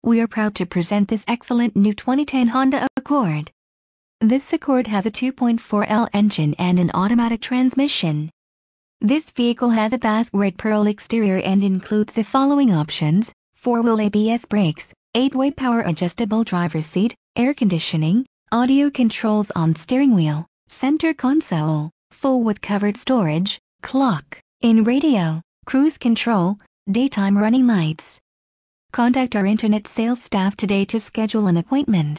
We are proud to present this excellent new 2010 Honda Accord. This Accord has a 2.4L engine and an automatic transmission. This vehicle has a Basque red pearl exterior and includes the following options: 4-wheel ABS brakes, 8-way power adjustable driver's seat, air conditioning, audio controls on steering wheel, center console, full with covered storage, clock, in radio, cruise control, daytime running lights. Contact our internet sales staff today to schedule an appointment.